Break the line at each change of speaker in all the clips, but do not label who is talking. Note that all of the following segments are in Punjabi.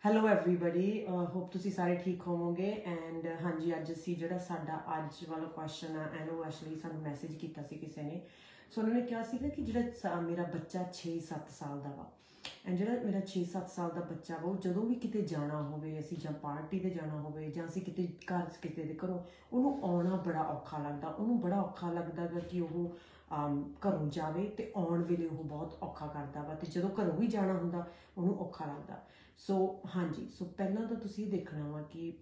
ਹੈਲੋ ਐਵਰੀਬਡੀ, ਹੋਪ ਤੁਸੀਂ ਸਾਰੇ ਠੀਕ ਹੋਵੋਗੇ। ਐਂਡ ਹਾਂਜੀ, ਅੱਜ ਅਸੀਂ ਜਿਹੜਾ ਸਾਡਾ ਅੱਜ ਵਾਲਾ ਕੁਐਸਚਨ ਆ ਇਹਨੂੰ ਐਕਚੁਅਲੀ ਸਾਨੂੰ ਮੈਸੇਜ ਕੀਤਾ ਸੀ ਕਿਸੇ ਨੇ। ਸੋ ਉਹਨਾਂ ਨੇ ਕਿਹਾ ਸੀਗਾ ਕਿ ਜਿਹੜਾ ਮੇਰਾ ਬੱਚਾ 6-7 ਸਾਲ ਦਾ ਵਾ, ਐਂਡ ਜਿਹੜਾ ਮੇਰਾ 6-7 ਸਾਲ ਦਾ ਬੱਚਾ ਵਾ ਉਹ ਜਦੋਂ ਵੀ ਕਿਤੇ ਜਾਣਾ ਹੋਵੇ, ਅਸੀਂ ਜਾਂ ਪਾਰਟੀ 'ਤੇ ਜਾਣਾ ਹੋਵੇ ਜਾਂ ਅਸੀਂ ਕਿਤੇ ਘਰ ਕਿਤੇ ਦੇ ਘਰੋਂ ਉਹਨੂੰ ਆਉਣਾ ਬੜਾ ਔਖਾ ਲੱਗਦਾ। ਉਹਨੂੰ ਬੜਾ ਔਖਾ ਲੱਗਦਾ ਗਾ ਕਿ ਉਹ ਘਰੋਂ ਜਾਵੇ ਅਤੇ ਆਉਣ ਵੇਲੇ ਉਹ ਬਹੁਤ ਔਖਾ ਕਰਦਾ ਵਾ, ਅਤੇ ਜਦੋਂ ਘਰੋਂ ਵੀ ਜਾਣਾ ਹੁੰਦਾ ਉਹਨੂੰ ਔਖਾ ਲੱਗਦਾ। ਸੋ ਹਾਂਜੀ, ਸੋ ਪਹਿਲਾਂ ਤਾਂ ਤੁਸੀਂ ਦੇਖਣਾ ਵਾ ਕਿ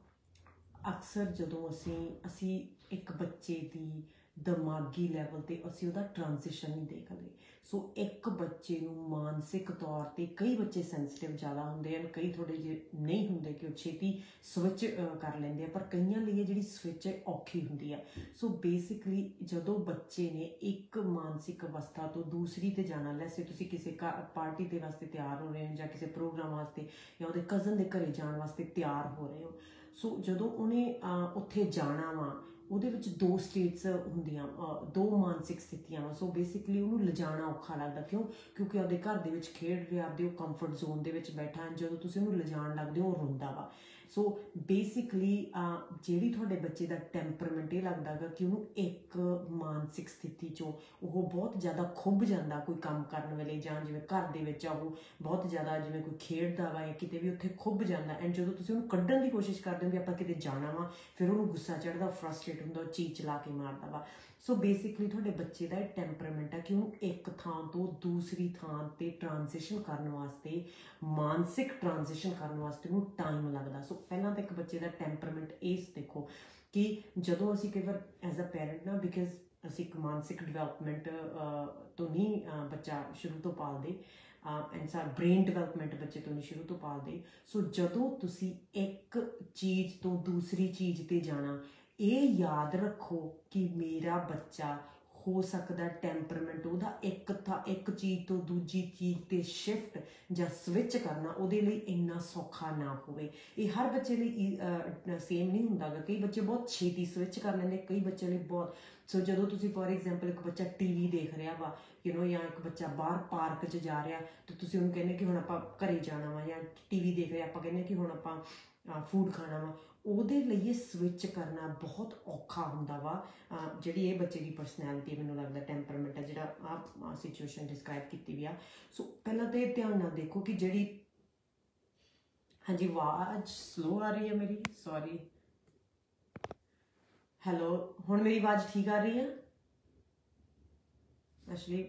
ਅਕਸਰ ਜਦੋਂ ਅਸੀਂ ਇੱਕ ਬੱਚੇ ਦੀ ਦਿਮਾਗੀ ਲੈਵਲ 'ਤੇ ਅਸੀਂ ਉਹਦਾ ਟ੍ਰਾਂਜ਼ੀਸ਼ਨ ਨਹੀਂ ਦੇਖਦੇ। ਸੋ ਇੱਕ ਬੱਚੇ ਨੂੰ ਮਾਨਸਿਕ ਤੌਰ 'ਤੇ ਕਈ ਬੱਚੇ ਸੈਂਸਿਟਿਵ ਜ਼ਿਆਦਾ ਹੁੰਦੇ ਹਨ, ਕਈ ਥੋੜ੍ਹੇ ਜਿਹੇ ਨਹੀਂ ਹੁੰਦੇ ਕਿ ਉਹ ਛੇਤੀ ਸਵਿਚ ਕਰ ਲੈਂਦੇ ਆ, ਪਰ ਕਈਆਂ ਲਈ ਇਹ ਜਿਹੜੀ ਸਵਿਚ ਹੈ ਔਖੀ ਹੁੰਦੀ ਆ। ਸੋ ਬੇਸਿਕਲੀ ਜਦੋਂ ਬੱਚੇ ਨੇ ਇੱਕ ਮਾਨਸਿਕ ਅਵਸਥਾ ਤੋਂ ਦੂਸਰੀ 'ਤੇ ਜਾਣਾ, ਲੈਸੇ ਤੁਸੀਂ ਕਿਸੇ ਪਾਰਟੀ ਦੇ ਵਾਸਤੇ ਤਿਆਰ ਹੋ ਰਹੇ ਹੋ ਜਾਂ ਕਿਸੇ ਪ੍ਰੋਗਰਾਮ ਵਾਸਤੇ ਜਾਂ ਉਹਦੇ ਕਜ਼ਨ ਦੇ ਘਰੇ ਜਾਣ ਵਾਸਤੇ ਤਿਆਰ ਹੋ ਰਹੇ ਹੋ। ਸੋ ਜਦੋਂ ਉਹਨੇ ਉੱਥੇ ਜਾਣਾ ਵਾ, ਉਹਦੇ ਵਿੱਚ ਦੋ ਸਟੇਟਸ ਹੁੰਦੀਆਂ, ਦੋ ਮਾਨਸਿਕ ਸਥਿਤੀਆਂ ਵਾ। ਸੋ ਬੇਸਿਕਲੀ ਉਹਨੂੰ ਲਿਜਾਣਾ ਔਖਾ ਲੱਗਦਾ। ਕਿਉਂਕਿ ਆਪਦੇ ਘਰ ਦੇ ਵਿੱਚ ਖੇਡ ਰਿਹਾ, ਆਪਦੇ ਉਹ ਕੰਫਰਟ ਜ਼ੋਨ ਦੇ ਵਿੱਚ ਬੈਠਾ, ਜਦੋਂ ਤੁਸੀਂ ਉਹਨੂੰ ਲਿਜਾਣ ਲੱਗਦੇ ਹੋ ਉਹ ਰੋਂਦਾ ਵਾ। ਸੋ ਬੇਸਿਕਲੀ ਜਿਹੜੀ ਤੁਹਾਡੇ ਬੱਚੇ ਦਾ ਟੈਂਪਰਾਮੈਂਟ ਇਹ ਲੱਗਦਾ ਗਾ ਕਿ ਉਹਨੂੰ ਇੱਕ ਮਾਨਸਿਕ ਸਥਿਤੀ 'ਚੋਂ ਉਹ ਬਹੁਤ ਜ਼ਿਆਦਾ ਖੁੱਭ ਜਾਂਦਾ ਕੋਈ ਕੰਮ ਕਰਨ ਵੇਲੇ, ਜਾਂ ਜਿਵੇਂ ਘਰ ਦੇ ਵਿੱਚ ਆ ਉਹ ਬਹੁਤ ਜ਼ਿਆਦਾ ਜਿਵੇਂ ਕੋਈ ਖੇਡਦਾ ਵਾ ਜਾਂ ਕਿਤੇ ਵੀ ਉੱਥੇ ਖੁੱਭ ਜਾਂਦਾ। ਐਂਡ ਜਦੋਂ ਤੁਸੀਂ ਉਹਨੂੰ ਕੱਢਣ ਦੀ ਕੋਸ਼ਿਸ਼ ਕਰਦੇ ਹੋ ਵੀ ਆਪਾਂ ਕਿਤੇ ਜਾਣਾ ਵਾ, ਫਿਰ ਉਹਨੂੰ ਗੁੱਸਾ ਚੜ੍ਹਦਾ, ਫਰਸਟ੍ਰੇਟ ਹੁੰਦਾ, ਉਹ ਚੀਜ਼ ਚਲਾ ਕੇ ਮਾਰਦਾ ਵਾ। ਸੋ ਬੇਸਿਕਲੀ ਤੁਹਾਡੇ ਬੱਚੇ ਦਾ ਇਹ ਟੈਂਪਰਾਮੈਂਟ ਹੈ ਕਿ ਉਹਨੂੰ ਇੱਕ ਥਾਂ ਤੋਂ ਦੂਸਰੀ ਥਾਂ 'ਤੇ ਟ੍ਰਾਂਜ਼ੀਸ਼ਨ ਕਰਨ ਵਾਸਤੇ, ਮਾਨਸਿਕ ਟ੍ਰਾਂਜ਼ੀਸ਼ਨ ਕਰਨ ਵਾਸਤੇ ਉਹਨੂੰ ਟਾਈਮ ਲੱਗਦਾ। ਸੋ ਪਹਿਲਾਂ ਤਾਂ ਇੱਕ ਬੱਚੇ ਦਾ ਟੈਂਪਰਾਮੈਂਟ ਇਸ ਦੇਖੋ ਕਿ ਜਦੋਂ ਅਸੀਂ ਕਈ ਵਾਰ ਐਜ਼ ਅ ਪੈਰੈਂਟ ਨਾ, ਬਿਕਾਜ਼ ਅਸੀਂ ਇੱਕ ਮਾਨਸਿਕ ਡਿਵੈਲਪਮੈਂਟ ਤੋਂ ਨਹੀਂ ਬੱਚਾ ਸ਼ੁਰੂ ਤੋਂ ਪਾਲਦੇ, ਐਂਡ ਸਾਡਾ ਬ੍ਰੇਨ ਡਿਵੈਲਪਮੈਂਟ ਬੱਚੇ ਤੋਂ ਨਹੀਂ ਸ਼ੁਰੂ ਤੋਂ ਪਾਲਦੇ। ਸੋ ਜਦੋਂ ਤੁਸੀਂ ਇੱਕ ਚੀਜ਼ ਤੋਂ ਦੂਸਰੀ ਚੀਜ਼ 'ਤੇ ਜਾਣਾ, ਇਹ ਯਾਦ ਰੱਖੋ ਕਿ ਮੇਰਾ ਬੱਚਾ ਹੋ ਸਕਦਾ ਟੈਂਪਰਾਮੈਂਟ ਉਹਦਾ ਇੱਕ ਚੀਜ਼ ਤੋਂ ਦੂਜੀ ਚੀਜ਼ 'ਤੇ ਸ਼ਿਫਟ ਜਾਂ ਸਵਿਚ ਕਰਨਾ ਉਹਦੇ ਲਈ ਇੰਨਾ ਸੌਖਾ ਨਾ ਹੋਵੇ। ਇਹ ਹਰ ਬੱਚੇ ਲਈ ਸੇਮ ਨਹੀਂ ਹੁੰਦਾ ਗਾ। ਕਈ ਬੱਚੇ ਬਹੁਤ ਛੇਤੀ ਸਵਿਚ ਕਰ ਲੈਂਦੇ, ਕਈ ਬੱਚੇ ਲਈ ਬਹੁਤ। ਸੋ ਜਦੋਂ ਤੁਸੀਂ ਫੋਰ ਐਗਜ਼ਾਮਪਲ ਇੱਕ ਬੱਚਾ ਟੀਵੀ ਦੇਖ ਰਿਹਾ ਵਾ, ਜਾਂ ਇੱਕ ਬੱਚਾ ਬਾਹਰ ਪਾਰਕ 'ਚ ਜਾ ਰਿਹਾ, ਤੇ ਤੁਸੀਂ ਉਹਨੂੰ ਕਹਿੰਦੇ ਕਿ ਹੁਣ ਆਪਾਂ ਘਰੇ ਜਾਣਾ ਵਾ, ਜਾਂ ਟੀਵੀ ਦੇਖ ਰਿਹਾ, ਆਪਾਂ ਕਹਿੰਦੇ ਕਿ ਹੁਣ ਆਪਾਂ ਫੂਡ ਖਾਣਾ ਵਾ, ਉਹਦੇ ਲਈ ਇਹ ਸਵਿਚ ਕਰਨਾ ਬਹੁਤ ਔਖਾ ਹੁੰਦਾ ਵਾ। ਜਿਹੜੀ ਇਹ ਬੱਚੇ ਦੀ ਪਰਸਨੈਲਿਟੀ ਮੈਨੂੰ ਲੱਗਦਾ ਟੈਂਪਰਾਮੈਂਟ ਹੈ ਜਿਹੜਾ ਆਹ ਸਿਚੁਏਸ਼ਨ ਡਿਸਕ੍ਰਾਈਬ ਕੀਤੀ ਵੀ ਆ। ਸੋ ਪਹਿਲਾਂ ਤਾਂ ਇਹ ਧਿਆਨ ਨਾਲ ਦੇਖੋ ਕਿ ਜਿਹੜੀ, ਹਾਂਜੀ ਆਵਾਜ਼ ਸਲੋ ਆ ਰਹੀ ਹੈ ਮੇਰੀ, ਸੌਰੀ। ਹੈਲੋ, ਹੁਣ ਮੇਰੀ ਆਵਾਜ਼ ਠੀਕ ਆ ਰਹੀ ਹੈ? ਐਕਚੁਅਲੀ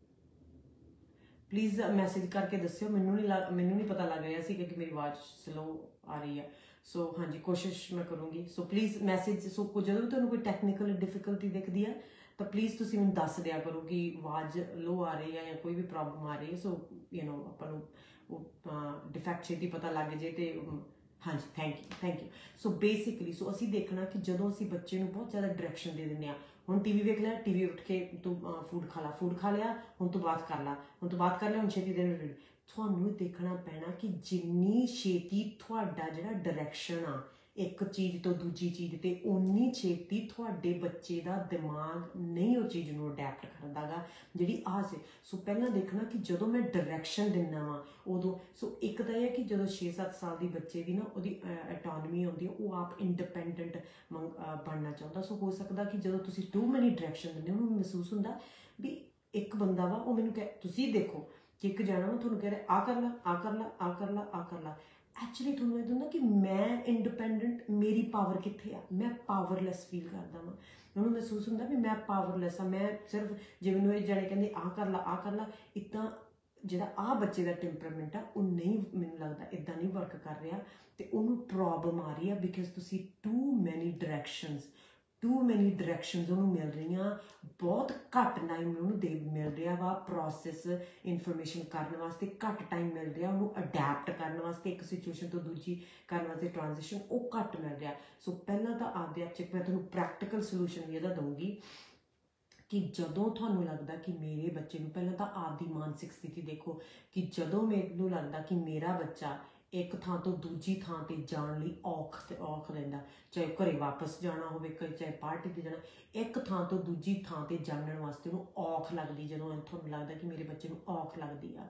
ਪਲੀਜ਼ ਮੈਸੇਜ ਕਰਕੇ ਦੱਸਿਓ, ਮੈਨੂੰ ਨਹੀਂ ਪਤਾ ਲੱਗ ਰਿਹਾ ਸੀ ਕਿ ਮੇਰੀ ਆਵਾਜ਼ ਸਲੋ ਆ ਰਹੀ ਹੈ। ਸੋ ਹਾਂਜੀ, ਕੋਸ਼ਿਸ਼ ਮੈਂ ਕਰੂੰਗੀ। ਸੋ ਪਲੀਜ਼ ਮੈਸੇਜ, ਸੋ ਜਦੋਂ ਵੀ ਤੁਹਾਨੂੰ ਕੋਈ ਟੈਕਨੀਕਲ ਡਿਫਿਕਲਟੀ ਦਿਖਦੀ ਹੈ ਤਾਂ ਪਲੀਜ਼ ਤੁਸੀਂ ਮੈਨੂੰ ਦੱਸ ਦਿਆ ਕਰੋ ਕਿ ਆਵਾਜ਼ ਲੋ ਆ ਰਹੀ ਹੈ ਜਾਂ ਕੋਈ ਵੀ ਪ੍ਰੋਬਲਮ ਆ ਰਹੀ ਹੈ। ਸੋ ਆਪਾਂ ਨੂੰ ਉਹ ਡਿਫੈਕਟ ਛੇਤੀ ਪਤਾ ਲੱਗ ਜੇ ਤੇ ਹਾਂਜੀ, thank you. So basically so ਅਸੀਂ ਦੇਖਣਾ ਕਿ ਜਦੋਂ ਅਸੀਂ ਬੱਚੇ ਨੂੰ ਬਹੁਤ ਜ਼ਿਆਦਾ ਡਾਇਰੈਕਸ਼ਨ ਦੇ ਦਿੰਦੇ ਹਾਂ, ਹੁਣ ਟੀਵੀ ਵੇਖ ਲਿਆ, ਟੀਵੀ ਉੱਠ ਕੇ ਤੂੰ ਫੂਡ ਖਾ ਲਿਆ, ਹੁਣ ਤੂੰ ਬਾਤ ਕਰ ਲਾ, ਹੁਣ ਛੇਤੀ ਦੇ। ਤੁਹਾਨੂੰ ਦੇਖਣਾ ਪੈਣਾ ਕਿ ਜਿੰਨੀ ਛੇਤੀ ਤੁਹਾਡਾ ਜਿਹੜਾ ਡਾਇਰੈਕਸ਼ਨ ਆ ਇੱਕ ਚੀਜ਼ ਤੋਂ ਦੂਜੀ ਚੀਜ਼ 'ਤੇ, ਓਨੀ ਛੇਤੀ ਤੁਹਾਡੇ ਬੱਚੇ ਦਾ ਦਿਮਾਗ ਨਹੀਂ ਉਹ ਚੀਜ਼ ਨੂੰ ਅਡੈਪਟ ਕਰਦਾ ਗਾ ਜਿਹੜੀ ਸੀ। ਸੋ ਪਹਿਲਾਂ ਦੇਖਣਾ ਕਿ ਜਦੋਂ ਮੈਂ ਡਾਇਰੈਕਸ਼ਨ ਦਿੰਦਾ ਵਾਂ ਉਦੋਂ, ਸੋ ਇੱਕ ਤਾਂ ਇਹ ਹੈ ਕਿ ਜਦੋਂ 6-7 ਸਾਲ ਦੀ ਬੱਚੇ ਦੀ ਨਾ ਉਹਦੀ ਅਟੋਨਮੀ ਆਉਂਦੀ ਹੈ, ਉਹ ਆਪ ਇੰਡੀਪੈਂਡੈਂਟ ਬਣਨਾ ਚਾਹੁੰਦਾ। ਸੋ ਹੋ ਸਕਦਾ ਕਿ ਜਦੋਂ ਤੁਸੀਂ ਟੂ ਮੈਨੀ ਡਾਇਰੈਕਸ਼ਨ ਦਿੰਦੇ ਹੋ, ਉਹਨੂੰ ਮਹਿਸੂਸ ਹੁੰਦਾ ਵੀ ਇੱਕ ਬੰਦਾ ਵਾ ਉਹ ਮੈਨੂੰ ਤੁਸੀਂ ਦੇਖੋ ਕਿ ਇੱਕ ਜਾਣਾ ਵਾ ਤੁਹਾਨੂੰ ਕਹਿ ਰਿਹਾ ਆਹ ਕਰ ਲਾ। ਐਕਚੁਅਲੀ ਤੁਹਾਨੂੰ ਇਹ ਹੁੰਦਾ ਕਿ ਮੈਂ ਇੰਡੀਪੈਂਡੈਂਟ, ਮੇਰੀ ਪਾਵਰ ਕਿੱਥੇ ਆ, ਮੈਂ ਪਾਵਰਲੈਸ ਫੀਲ ਕਰਦਾ ਵਾਂ। ਉਹਨੂੰ ਮਹਿਸੂਸ ਹੁੰਦਾ ਵੀ ਮੈਂ ਪਾਵਰਲੈਸ ਆ, ਮੈਂ ਸਿਰਫ ਜੇ ਮੈਨੂੰ ਇਹ ਜਾਣੇ ਕਹਿੰਦੇ ਆਹ ਕਰ ਲਾ, ਇੱਦਾਂ ਜਿਹੜਾ ਬੱਚੇ ਦਾ ਟੈਂਪਰਾਮੈਂਟ ਆ ਉਹ ਨਹੀਂ, ਮੈਨੂੰ ਲੱਗਦਾ ਇੱਦਾਂ ਨਹੀਂ ਵਰਕ ਕਰ ਰਿਹਾ, ਅਤੇ ਉਹਨੂੰ ਪ੍ਰੋਬਲਮ ਆ ਰਹੀ ਆ ਬਿਕਾਜ਼ ਤੁਸੀਂ ਟੂ ਮੈਨੀ ਡਾਇਰੈਕਸ਼ਨਸ ਉਹਨੂੰ ਮਿਲ ਰਹੀਆਂ, ਬਹੁਤ ਘੱਟ ਟਾਈਮ ਉਹਨੂੰ ਮਿਲ ਰਿਹਾ ਵਾ ਪ੍ਰੋਸੈਸ ਇਨਫੋਰਮੇਸ਼ਨ ਕਰਨ ਵਾਸਤੇ, ਘੱਟ ਟਾਈਮ ਮਿਲ ਰਿਹਾ ਉਹਨੂੰ ਅਡੈਪਟ ਕਰਨ ਵਾਸਤੇ, ਇੱਕ ਸਿਚੁਏਸ਼ਨ ਤੋਂ ਦੂਜੀ ਕਰਨ ਵਾਸਤੇ ਟ੍ਰਾਂਜ਼ੀਸ਼ਨ ਉਹ ਘੱਟ ਮਿਲ ਰਿਹਾ। ਸੋ ਪਹਿਲਾਂ ਤਾਂ ਆਪਦੇ ਆਪ 'ਚ ਮੈਂ ਤੁਹਾਨੂੰ ਪ੍ਰੈਕਟੀਕਲ ਸੋਲੂਸ਼ਨ ਵੀ ਇਹਦਾ ਦਊਂਗੀ ਕਿ ਜਦੋਂ ਤੁਹਾਨੂੰ ਲੱਗਦਾ ਕਿ ਮੇਰੇ ਬੱਚੇ ਨੂੰ, ਪਹਿਲਾਂ ਤਾਂ ਆਪਦੀ ਮਾਨਸਿਕ ਸਥਿਤੀ ਦੇਖੋ ਕਿ ਜਦੋਂ ਮੈਨੂੰ ਲੱਗਦਾ ਕਿ ਮੇਰਾ ਬੱਚਾ ਇੱਕ ਥਾਂ ਤੋਂ ਦੂਜੀ ਥਾਂ 'ਤੇ ਜਾਣ ਲਈ ਔਖ ਲੈਂਦਾ, ਚਾਹੇ ਘਰੇ ਵਾਪਸ ਜਾਣਾ ਹੋਵੇ, ਚਾਹੇ ਪਾਰਟੀ 'ਤੇ ਜਾਣਾ, ਇੱਕ ਥਾਂ ਤੋਂ ਦੂਜੀ ਥਾਂ 'ਤੇ ਜਾਣ ਵਾਸਤੇ ਉਹਨੂੰ ਔਖ ਲੱਗਦੀ, ਜਦੋਂ ਤੁਹਾਨੂੰ ਲੱਗਦਾ ਕਿ ਮੇਰੇ ਬੱਚੇ ਨੂੰ ਔਖ ਲੱਗਦੀ ਆ,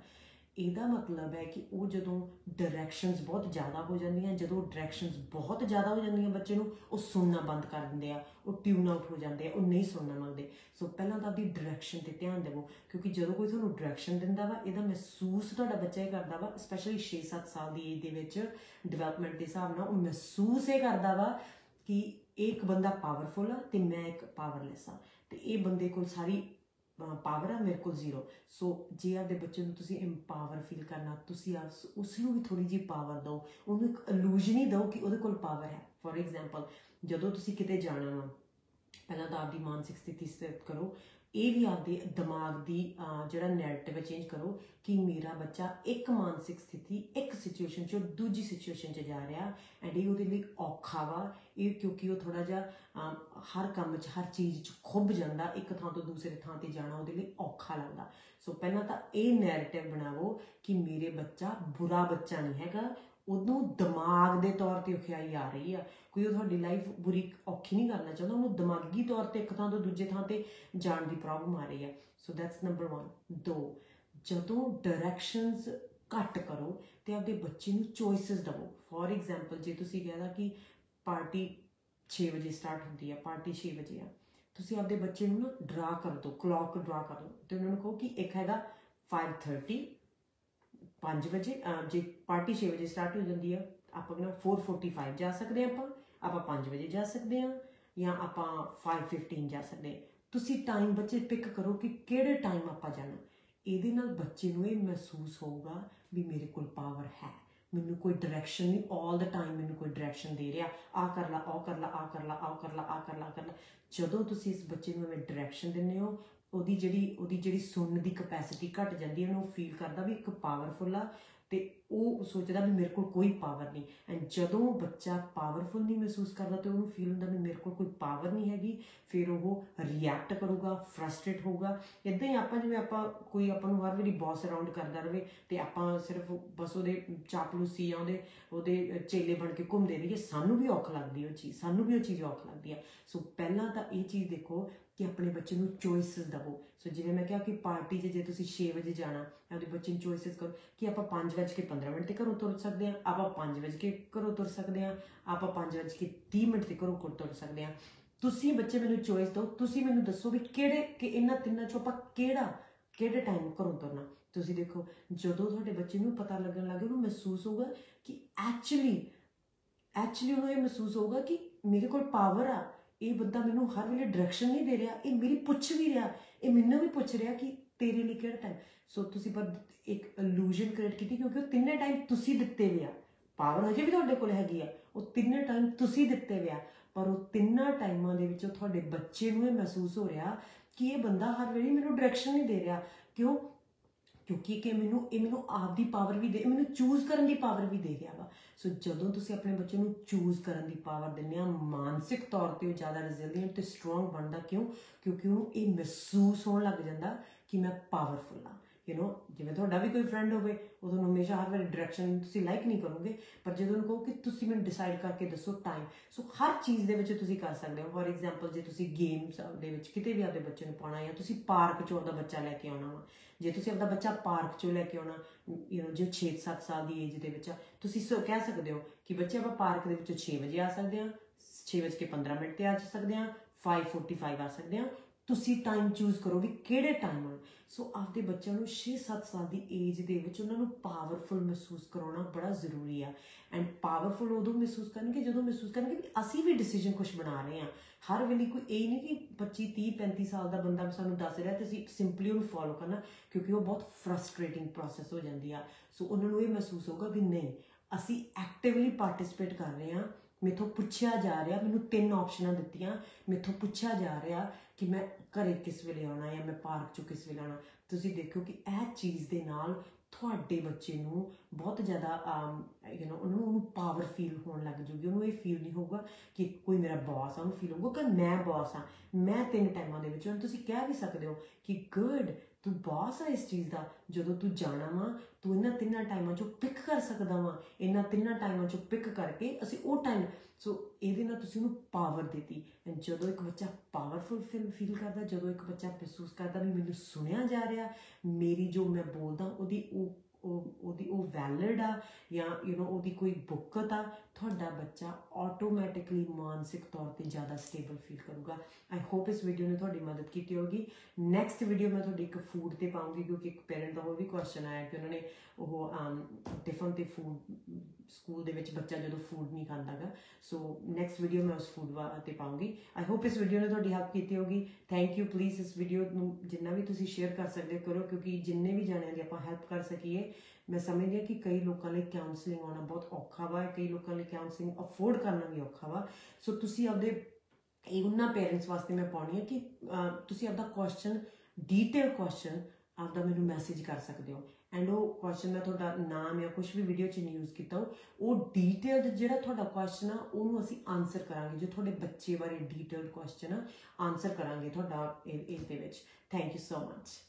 ਇਹਦਾ ਮਤਲਬ ਹੈ ਕਿ ਉਹ ਜਦੋਂ ਡਾਇਰੈਕਸ਼ਨਸ ਬਹੁਤ ਜ਼ਿਆਦਾ ਹੋ ਜਾਂਦੀਆਂ, ਜਦੋਂ ਡਾਇਰੈਕਸ਼ਨਸ ਬਹੁਤ ਜ਼ਿਆਦਾ ਹੋ ਜਾਂਦੀਆਂ ਬੱਚੇ ਨੂੰ, ਉਹ ਸੁਣਨਾ ਬੰਦ ਕਰ ਦਿੰਦੇ ਆ, ਉਹ ਟਿਊਨ ਆਊਟ ਹੋ ਜਾਂਦੇ ਆ, ਉਹ ਨਹੀਂ ਸੁਣਨਾ ਮੰਗਦੇ। ਸੋ ਪਹਿਲਾਂ ਤਾਂ ਆਪਦੀ ਡਾਇਰੈਕਸ਼ਨ 'ਤੇ ਧਿਆਨ ਦੇਵੋ, ਕਿਉਂਕਿ ਜਦੋਂ ਕੋਈ ਤੁਹਾਨੂੰ ਡਾਇਰੈਕਸ਼ਨ ਦਿੰਦਾ ਵਾ, ਇਹਦਾ ਮਹਿਸੂਸ ਤੁਹਾਡਾ ਬੱਚਾ ਇਹ ਕਰਦਾ ਵਾ, ਸਪੈਸ਼ਲੀ 6-7 ਸਾਲ ਦੀ ਏਜ ਦੇ ਵਿੱਚ ਡਿਵੈਲਪਮੈਂਟ ਦੇ ਹਿਸਾਬ ਨਾਲ ਉਹ ਮਹਿਸੂਸ ਇਹ ਕਰਦਾ ਵਾ ਕਿ ਇੱਕ ਬੰਦਾ ਪਾਵਰਫੁਲ ਆ ਅਤੇ ਮੈਂ ਇੱਕ ਪਾਵਰਲੈਸ ਆ, ਅਤੇ ਇਹ ਬੰਦੇ ਕੋਲ ਸਾਰੀ ਪਾਵਰ ਆ, ਮੇਰੇ ਕੋਲ ਜ਼ੀਰੋ। ਸੋ ਜੇ ਆਪਦੇ ਬੱਚੇ ਨੂੰ ਤੁਸੀਂ ਇੰਪਾਵਰ ਫੀਲ ਕਰਨਾ, ਤੁਸੀਂ ਉਸ ਨੂੰ ਵੀ ਥੋੜ੍ਹੀ ਜਿਹੀ ਪਾਵਰ ਦਿਓ, ਉਹਨੂੰ ਇੱਕ ਇਲੂਜ਼ਨ ਹੀ ਦਿਓ ਕਿ ਉਹਦੇ ਕੋਲ ਪਾਵਰ ਹੈ। ਫੋਰ ਐਗਜ਼ਾਮਪਲ, ਜਦੋਂ ਤੁਸੀਂ ਕਿਤੇ ਜਾਣਾ ਵਾ, ਪਹਿਲਾਂ ਤਾਂ ਆਪਦੀ ਮਾਨਸਿਕ ਸਥਿਤੀ ਸੈੱਟ ਕਰੋ, ਇਹ ਵੀ ਆਪਦੇ ਦਿਮਾਗ ਦੀ ਜਿਹੜਾ ਨੈਰੇਟਿਵ ਚੇਂਜ ਕਰੋ ਕਿ ਮੇਰਾ ਬੱਚਾ ਇੱਕ ਮਾਨਸਿਕ ਸਥਿਤੀ, ਇੱਕ ਸਿਚੁਏਸ਼ਨ 'ਚੋਂ ਦੂਜੀ ਸਿਚੁਏਸ਼ਨ 'ਚ ਜਾ ਰਿਹਾ, ਐਂਡ ਇਹ ਉਹਦੇ ਲਈ ਔਖਾ ਵਾ, ਇਹ ਕਿਉਂਕਿ ਉਹ ਥੋੜ੍ਹਾ ਜਿਹਾ ਹਰ ਕੰਮ 'ਚ, ਹਰ ਚੀਜ਼ 'ਚ ਖੁੱਭ ਜਾਂਦਾ, ਇੱਕ ਥਾਂ ਤੋਂ ਦੂਸਰੇ ਥਾਂ 'ਤੇ ਜਾਣਾ ਉਹਦੇ ਲਈ ਔਖਾ ਲੱਗਦਾ। ਸੋ ਪਹਿਲਾਂ ਤਾਂ ਇਹ ਨੈਰੇਟਿਵ ਬਣਾਵੋ ਕਿ ਮੇਰੇ ਬੱਚਾ ਬੁਰਾ ਬੱਚਾ ਨਹੀਂ ਹੈਗਾ, ਉਹਨੂੰ ਦਿਮਾਗ ਦੇ ਤੌਰ 'ਤੇ ਔਖਿਆਈ ਆ ਰਹੀ ਆ, ਕੋਈ ਉਹ ਤੁਹਾਡੀ ਲਾਈਫ ਬੁਰੀ ਔਖੀ ਨਹੀਂ ਕਰਨਾ ਚਾਹੁੰਦਾ, ਉਹਨੂੰ ਦਿਮਾਗੀ ਤੌਰ 'ਤੇ ਇੱਕ ਥਾਂ ਤੋਂ ਦੂਜੇ ਥਾਂ 'ਤੇ ਜਾਣ ਦੀ ਪ੍ਰੋਬਲਮ ਆ ਰਹੀ ਹੈ। So that's number 1। 2, ਜਦੋਂ ਡਾਇਰੈਕਸ਼ਨਸ ਘੱਟ ਕਰੋ ਅਤੇ ਆਪਦੇ ਬੱਚੇ ਨੂੰ ਚੋਇਸਿਸ ਦੇਵੋ। ਫੋਰ ਐਗਜ਼ਾਮਪਲ, ਜੇ ਤੁਸੀਂ ਕਹਿ ਦਾ ਕਿ ਪਾਰਟੀ 6 ਵਜੇ ਸਟਾਰਟ ਹੁੰਦੀ ਆ, ਪਾਰਟੀ 6 ਵਜੇ ਆ, ਤੁਸੀਂ ਆਪਦੇ ਬੱਚੇ ਨੂੰ ਨਾ ਡਰਾ ਕਰ ਦਿਓ, ਕਲੌਕ ਡਰਾ ਕਰ ਦਿਓ, ਅਤੇ ਉਹਨਾਂ ਨੂੰ ਕਹੋ ਕਿ ਇੱਕ ਹੈਗਾ 5:30, 5 ਵਜੇ, ਜੇ ਪਾਰਟੀ 6 ਵਜੇ ਸਟਾਰਟ ਹੋ ਜਾਂਦੀ ਆ, ਆਪਾਂ ਕਹਿੰਦਾ 4:45 ਜਾ ਸਕਦੇ ਹਾਂ, ਆਪਾਂ 5 ਵਜੇ ਜਾ ਸਕਦੇ ਹਾਂ, ਜਾਂ ਆਪਾਂ 5:15 ਜਾ ਸਕਦੇ ਹਾਂ। ਤੁਸੀਂ ਟਾਈਮ ਬੱਚੇ ਪਿਕ ਕਰੋ ਕਿ ਕਿਹੜੇ ਟਾਈਮ ਆਪਾਂ ਜਾਣਾ। ਇਹਦੇ ਨਾਲ ਬੱਚੇ ਨੂੰ ਇਹ ਮਹਿਸੂਸ ਹੋਊਗਾ ਵੀ ਮੇਰੇ ਕੋਲ ਪਾਵਰ ਹੈ, ਮੈਨੂੰ ਕੋਈ ਡਾਇਰੈਕਸ਼ਨ ਨਹੀਂ, ਆਲ ਦਾ ਟਾਈਮ ਮੈਨੂੰ ਕੋਈ ਡਾਇਰੈਕਸ਼ਨ ਦੇ ਰਿਹਾ, ਆਹ ਕਰ ਲਾ, ਆਹ ਕਰ ਲਾ, ਆਹ ਕਰ ਲਾ, ਆਹ ਕਰ ਲਾ, ਆਹ ਕਰ ਲਾ, ਆਹ ਕਰ ਲਾ। ਜਦੋਂ ਤੁਸੀਂ ਇਸ ਬੱਚੇ ਨੂੰ ਐਵੇਂ ਡਾਇਰੈਕਸ਼ਨ ਦਿੰਦੇ ਹੋ, ਉਹਦੀ ਜਿਹੜੀ ਸੁਣਨ ਦੀ ਕਪੈਸਿਟੀ ਘੱਟ ਜਾਂਦੀ ਹੈ, ਉਹਨੂੰ ਫੀਲ ਕਰਦਾ ਵੀ ਇੱਕ ਪਾਵਰਫੁਲ ਆ, ਅਤੇ ਉਹ ਸੋਚਦਾ ਵੀ ਮੇਰੇ ਕੋਲ ਕੋਈ ਪਾਵਰ ਨਹੀਂ। ਐਂਡ ਜਦੋਂ ਬੱਚਾ ਪਾਵਰਫੁਲ ਨਹੀਂ ਮਹਿਸੂਸ ਕਰਦਾ ਅਤੇ ਉਹਨੂੰ ਫੀਲ ਹੁੰਦਾ ਵੀ ਮੇਰੇ ਕੋਲ ਕੋਈ ਪਾਵਰ ਨਹੀਂ ਹੈਗੀ, ਫਿਰ ਉਹ ਰਿਐਕਟ ਕਰੂਗਾ, ਫਰਸਟਰੇਟ ਹੋਊਗਾ। ਇੱਦਾਂ ਹੀ ਆਪਾਂ ਜਿਵੇਂ ਕੋਈ ਆਪਾਂ ਨੂੰ ਹਰ ਵਾਰੀ ਬੌਸ ਅਰਾਊਂਡ ਕਰਦਾ ਰਹੇ ਅਤੇ ਆਪਾਂ ਸਿਰਫ ਬਸ ਉਹਦੇ ਚਾਪਲੂਸੀ ਜਾਂ ਉਹਦੇ ਚੇਲੇ ਬਣ ਕੇ ਘੁੰਮਦੇ ਰਹੀਏ, ਸਾਨੂੰ ਵੀ ਔਖ ਲੱਗਦੀ ਉਹ ਚੀਜ਼, ਸਾਨੂੰ ਵੀ ਉਹ ਚੀਜ਼ ਔਖ ਲੱਗਦੀ ਆ। ਸੋ ਪਹਿਲਾਂ ਤਾਂ ਇਹ ਚੀਜ਼ ਦੇਖੋ ਕਿ ਆਪਣੇ ਬੱਚੇ ਨੂੰ ਚੋਇਸਿਸ ਦੇਵੋ। ਸੋ ਜਿਵੇਂ ਮੈਂ ਕਿਹਾ ਕਿ ਪਾਰਟੀ 'ਚ ਜੇ ਤੁਸੀਂ 6 ਵਜੇ ਜਾਣਾ, ਆਪਣੇ ਬੱਚੇ ਨੂੰ ਚੋਇਸਿਸ ਕਰੋ ਕਿ ਆਪਾਂ 5:15 'ਤੇ ਘਰੋਂ ਤੁਰ ਸਕਦੇ ਹਾਂ, ਆਪਾਂ 5 ਵਜੇ ਘਰੋਂ ਤੁਰ ਸਕਦੇ ਹਾਂ, ਆਪਾਂ 5:30 'ਤੇ ਘਰੋਂ ਤੁਰ ਸਕਦੇ ਹਾਂ। ਤੁਸੀਂ ਬੱਚੇ ਮੈਨੂੰ ਚੋਇਸ ਦਿਓ, ਤੁਸੀਂ ਮੈਨੂੰ ਦੱਸੋ ਵੀ ਕਿ ਇਹਨਾਂ ਤਿੰਨਾਂ 'ਚੋਂ ਆਪਾਂ ਕਿਹੜੇ ਟਾਈਮ ਘਰੋਂ ਤੁਰਨਾ। ਤੁਸੀਂ ਦੇਖੋ, ਜਦੋਂ ਤੁਹਾਡੇ ਬੱਚੇ ਨੂੰ ਪਤਾ ਲੱਗਣ ਲੱਗੇ, ਉਹਨੂੰ ਮਹਿਸੂਸ ਹੋਊਗਾ ਕਿ ਐਕਚੁਅਲੀ ਉਹਨੂੰ ਇਹ ਮਹਿਸੂਸ ਹੋਊਗਾ ਕਿ ਮੇਰੇ ਕੋਲ ਪਾਵਰ ਆ, ਇਹ ਬੰਦਾ ਮੈਨੂੰ ਹਰ ਵੇਲੇ ਡਾਇਰੈਕਸ਼ਨ ਨਹੀਂ ਦੇ ਰਿਹਾ, ਇਹ ਮੇਰੀ ਪੁੱਛ ਵੀ ਰਿਹਾ, ਇਹ ਮੈਨੂੰ ਵੀ ਪੁੱਛ ਰਿਹਾ ਕਿ ਤੇਰੇ ਲਈ ਕਿਹੜਾ ਟਾਈਮ। ਸੋ ਤੁਸੀਂ ਪਰ ਇੱਕ ਇਲੂਜ਼ਨ ਕ੍ਰੀਏਟ ਕੀਤੀ, ਕਿਉਂਕਿ ਉਹ ਤਿੰਨੇ ਟਾਈਮ ਤੁਸੀਂ ਦਿੱਤੇ ਵੇ ਆ, ਪਾਵਰ ਹਜੇ ਵੀ ਤੁਹਾਡੇ ਕੋਲ ਹੈਗੀ ਆ, ਉਹ ਤਿੰਨੇ ਟਾਈਮ ਤੁਸੀਂ ਦਿੱਤੇ ਵੇ ਆ, ਪਰ ਉਹ ਤਿੰਨਾਂ ਟਾਈਮਾਂ ਦੇ ਵਿੱਚੋਂ ਤੁਹਾਡੇ ਬੱਚੇ ਨੂੰ ਇਹ ਮਹਿਸੂਸ ਹੋ ਰਿਹਾ ਕਿ ਇਹ ਬੰਦਾ ਹਰ ਵੇਲੇ ਮੈਨੂੰ ਡਾਇਰੈਕਸ਼ਨ ਨਹੀਂ ਦੇ ਰਿਹਾ। ਕਿਉਂਕਿ ਇਹ ਮੈਨੂੰ ਆਪਦੀ ਪਾਵਰ ਵੀ ਮੈਨੂੰ ਚੂਜ਼ ਕਰਨ ਦੀ ਪਾਵਰ ਵੀ ਦੇ ਰਿਹਾ ਵਾ। ਸੋ ਜਦੋਂ ਤੁਸੀਂ ਆਪਣੇ ਬੱਚੇ ਨੂੰ ਚੂਜ਼ ਕਰਨ ਦੀ ਪਾਵਰ ਦਿੰਦੇ ਆ, ਮਾਨਸਿਕ ਤੌਰ 'ਤੇ ਉਹ ਜ਼ਿਆਦਾ ਰੈਜ਼ੀਲੀਐਂਟ ਅਤੇ ਸਟਰੋਂਗ ਬਣਦਾ। ਕਿਉਂਕਿ ਉਹਨੂੰ ਇਹ ਮਹਿਸੂਸ ਹੋਣ ਲੱਗ ਜਾਂਦਾ ਕਿ ਮੈਂ ਪਾਵਰਫੁਲ ਹਾਂ। ਜਿਵੇਂ ਤੁਹਾਡਾ ਵੀ ਕੋਈ ਫਰੈਂਡ ਹੋਵੇ, ਉਹ ਤੁਹਾਨੂੰ ਹਮੇਸ਼ਾ ਹਰ ਵਾਰੀ ਡਾਇਰੈਕਸ਼ਨ ਤੁਸੀਂ ਲਾਈਕ ਨਹੀਂ ਕਰੋਗੇ, ਪਰ ਜਦੋਂ ਉਹਨੂੰ ਕਹੋ ਕਿ ਤੁਸੀਂ ਮੈਨੂੰ ਡਿਸਾਈਡ ਕਰਕੇ ਦੱਸੋ ਟਾਈਮ, ਸੋ ਹਰ ਚੀਜ਼ ਦੇ ਵਿੱਚ ਤੁਸੀਂ ਕਰ ਸਕਦੇ ਹੋ। ਫੋਰ ਐਗਜ਼ਾਮਪਲ, ਜੇ ਤੁਸੀਂ ਗੇਮਸ ਦੇ ਵਿੱਚ ਕਿਤੇ ਵੀ ਆਪਣੇ ਬੱਚੇ ਨੂੰ ਪਾਉਣਾ, ਜਾਂ ਤੁਸੀਂ ਪਾਰਕ 'ਚੋਂ ਆਪਦਾ ਬੱਚਾ ਲੈ ਕੇ ਆਉਣਾ ਵਾ, ਜੇ ਤੁਸੀਂ ਆਪਦਾ ਬੱਚਾ ਪਾਰਕ 'ਚੋਂ ਲੈ ਕੇ ਆਉਣਾ, ਜੇ 6-7 ਸਾਲ ਦੀ ਏਜ ਦੇ ਵਿੱਚ, ਤੁਸੀਂ ਕਹਿ ਸਕਦੇ ਹੋ ਕਿ ਬੱਚੇ ਆਪਾਂ ਪਾਰਕ ਦੇ ਵਿੱਚੋਂ 6 ਵਜੇ ਆ ਸਕਦੇ ਹਾਂ, 6:15 'ਤੇ ਆ ਸਕਦੇ ਹਾਂ, 5:45 ਆ ਸਕਦੇ ਹਾਂ। ਤੁਸੀਂ ਟਾਈਮ ਚੂਜ਼ ਕਰੋ ਵੀ ਕਿਹੜੇ ਟਾਈਮ ਆ। ਸੋ ਆਪਦੇ ਬੱਚਿਆਂ ਨੂੰ 6-7 ਸਾਲ ਦੀ ਏਜ ਦੇ ਵਿੱਚ ਉਹਨਾਂ ਨੂੰ ਪਾਵਰਫੁਲ ਮਹਿਸੂਸ ਕਰਾਉਣਾ ਬੜਾ ਜ਼ਰੂਰੀ ਆ। ਐਂਡ ਪਾਵਰਫੁਲ ਉਦੋਂ ਮਹਿਸੂਸ ਕਰਨਗੇ ਜਦੋਂ ਮਹਿਸੂਸ ਕਰਨਗੇ ਵੀ ਅਸੀਂ ਵੀ ਡਿਸੀਜਨ ਕੁਛ ਬਣਾ ਰਹੇ ਹਾਂ। ਹਰ ਵੇਲੇ ਕੋਈ ਇਹ ਨਹੀਂ ਕਿ 25-30-35 ਸਾਲ ਦਾ ਬੰਦਾ ਸਾਨੂੰ ਦੱਸ ਰਿਹਾ ਅਤੇ ਅਸੀਂ ਸਿੰਪਲੀ ਉਹਨੂੰ ਫੋਲੋ ਕਰਨਾ, ਕਿਉਂਕਿ ਉਹ ਬਹੁਤ ਫਰਸਟਰੇਟਿੰਗ ਪ੍ਰੋਸੈਸ ਹੋ ਜਾਂਦੀ ਆ। ਸੋ ਉਹਨਾਂ ਨੂੰ ਇਹ ਮਹਿਸੂਸ ਹੋਊਗਾ ਵੀ ਨਹੀਂ, ਅਸੀਂ ਐਕਟਿਵਲੀ ਪਾਰਟੀਸਪੇਟ ਕਰ ਰਹੇ ਹਾਂ, ਮੈਥੋਂ ਪੁੱਛਿਆ ਜਾ ਰਿਹਾ, ਮੈਨੂੰ 3 ਆਪਸ਼ਨਾਂ ਦਿੱਤੀਆਂ, ਮੈਥੋਂ ਪੁੱਛਿਆ ਜਾ ਰਿਹਾ ਕਿ ਮੈਂ ਘਰੇ ਕਿਸ ਵੇਲੇ ਆਉਣਾ ਜਾਂ ਮੈਂ ਪਾਰਕ 'ਚੋਂ ਕਿਸ ਵੇਲੇ ਆਉਣਾ। ਤੁਸੀਂ ਦੇਖੋ ਕਿ ਇਹ ਚੀਜ਼ ਦੇ ਨਾਲ ਤੁਹਾਡੇ ਬੱਚੇ ਨੂੰ ਬਹੁਤ ਜ਼ਿਆਦਾ ਉਹਨੂੰ ਪਾਵਰ ਫੀਲ ਹੋਣ ਲੱਗ ਜੂਗੀ। ਉਹਨੂੰ ਇਹ ਫੀਲ ਨਹੀਂ ਹੋਊਗਾ ਕਿ ਕੋਈ ਮੇਰਾ ਬੌਸ ਆ, ਉਹਨੂੰ ਫੀਲ ਹੋਊਗਾ ਕਿ ਮੈਂ ਬੌਸ ਹਾਂ, ਮੈਂ 3 ਟਾਈਮਾਂ ਦੇ ਵਿੱਚ। ਉਹਨੂੰ ਤੁਸੀਂ ਕਹਿ ਵੀ ਸਕਦੇ ਹੋ ਕਿ ਗੁੱਡ, ਤੂੰ ਬੌਸ ਆ ਇਸ ਚੀਜ਼ ਦਾ, ਜਦੋਂ ਤੂੰ ਜਾਣਾ ਵਾ ਤੂੰ ਇਹਨਾਂ 3 ਟਾਈਮਾਂ 'ਚੋਂ ਪਿਕ ਕਰ ਸਕਦਾ ਵਾ, ਇਹਨਾਂ 3 ਟਾਈਮਾਂ 'ਚੋਂ ਪਿਕ ਕਰਕੇ ਅਸੀਂ ਉਹ ਟਾਈਮ। ਸੋ ਇਹਦੇ ਨਾਲ ਤੁਸੀਂ ਉਹਨੂੰ ਪਾਵਰ ਦਿੱਤੀ। ਐਂਡ ਜਦੋਂ ਇੱਕ ਬੱਚਾ ਪਾਵਰਫੁਲ ਫੀਲ ਕਰਦਾ, ਜਦੋਂ ਇੱਕ ਬੱਚਾ ਮਹਿਸੂਸ ਕਰਦਾ ਵੀ ਮੈਨੂੰ ਸੁਣਿਆ ਜਾ ਰਿਹਾ, ਮੇਰੀ ਜੋ ਮੈਂ ਬੋਲਦਾ ਉਹਦੀ ਉਹ ਵੈਲਿਡ ਆ ਜਾਂ ਉਹਦੀ ਕੋਈ ਬੁੱਕਤ ਆ, ਤੁਹਾਡਾ ਬੱਚਾ ਆਟੋਮੈਟਿਕਲੀ ਮਾਨਸਿਕ ਤੌਰ ਤੇ ਜ਼ਿਆਦਾ ਸਟੇਬਲ ਫੀਲ ਕਰੂਗਾ। ਆਈ ਹੋਪ ਇਸ ਵੀਡੀਓ ਨੇ ਤੁਹਾਡੀ ਮਦਦ ਕੀਤੀ ਹੋਗੀ। ਨੈਕਸਟ ਵੀਡੀਓ ਮੈਂ ਤੁਹਾਡੀ ਇੱਕ ਫੂਡ ਤੇ ਪਾਉਂਗੀ, ਕਿਉਂਕਿ ਇੱਕ ਪੇਰੈਂਟ ਦਾ ਹੋਰ ਵੀ ਕੁਐਸਚਨ ਆਇਆ ਕਿ ਉਹਨਾਂ ਨੇ ਉਹ ਟਿਫਨ ਤੇ ਫੂਡ, ਸਕੂਲ ਦੇ ਵਿੱਚ ਬੱਚਾ ਜਦੋਂ ਫੂਡ ਨਹੀਂ ਖਾਂਦਾ ਗਾ। ਸੋ ਨੈਕਸਟ ਵੀਡੀਓ ਮੈਂ ਉਸ ਫੂਡ ਤੇ ਪਾਉਂਗੀ। ਆਈ ਹੋਪ ਇਸ ਵੀਡੀਓ ਨੇ ਤੁਹਾਡੀ ਹੈਲਪ ਕੀਤੀ ਹੋਗੀ। Thank you. ਪਲੀਜ਼ ਇਸ ਵੀਡੀਓ ਨੂੰ ਜਿੰਨਾ ਵੀ ਤੁਸੀਂ ਸ਼ੇਅਰ ਕਰ ਸਕਦੇ ਹੋ ਕਰੋ, ਕਿਉਂਕਿ ਜਿੰਨੇ ਵੀ ਜਾਣਿਆਂ ਦੀ ਆਪਾਂ ਹੈਲਪ ਕਰ ਸਕੀਏ। ਮੈਂ ਸਮਝਦੀ ਹਾਂ ਕਿ ਕਈ ਲੋਕਾਂ ਲਈ ਕਾਉਂਸਲਿੰਗ ਆਉਣਾ ਬਹੁਤ ਔਖਾ ਵਾ, ਕਈ ਲੋਕਾਂ ਲਈ ਕਾਉਂਸਲਿੰਗ ਅਫੋਰਡ ਕਰਨਾ ਵੀ ਔਖਾ ਵਾ। ਸੋ ਤੁਸੀਂ ਆਪਦੇ ਉਹਨਾਂ ਪੇਰੈਂਟਸ ਵਾਸਤੇ ਮੈਂ ਪਾਉਣੀ ਹੈ ਕਿ ਤੁਸੀਂ ਆਪਦਾ ਕੁਐਸਚਨ, ਡੀਟੇਲ ਕੁਐਸਚਨ ਆਪਦਾ ਮੈਨੂੰ ਮੈਸੇਜ ਕਰ ਸਕਦੇ ਹੋ। ਐਂਡ ਉਹ ਕੁਐਸਚਨ ਮੈਂ ਤੁਹਾਡਾ ਨਾਮ ਜਾਂ ਕੁਛ ਵੀ ਵੀਡੀਓ 'ਚ ਨਹੀਂ ਯੂਜ਼ ਕੀਤਾ, ਉਹ ਡੀਟੇਲਡ ਜਿਹੜਾ ਤੁਹਾਡਾ ਕੁਐਸਚਨ ਆ ਉਹਨੂੰ ਅਸੀਂ ਆਨਸਰ ਕਰਾਂਗੇ। ਜੋ ਤੁਹਾਡੇ ਬੱਚੇ ਬਾਰੇ ਡੀਟੇਲਡ ਕੁਐਸਚਨ ਆ, ਆਨਸਰ ਕਰਾਂਗੇ ਤੁਹਾਡਾ ਇਸ ਦੇ ਵਿੱਚ। Thank you so much.